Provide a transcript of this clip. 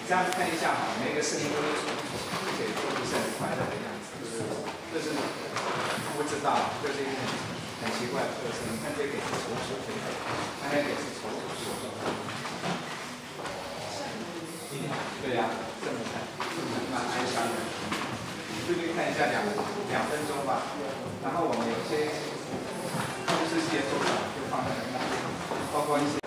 这样看一下哈，每个事情都是重复，而且都不是很快乐的样子，这是不知道，这是一个很奇怪的特色。你看这个是丑手腿，看那个是丑手手。对呀、这么看，蛮哀伤的。这边看一下2分钟吧，然后我们有些公司接触的就放在那，包括一些。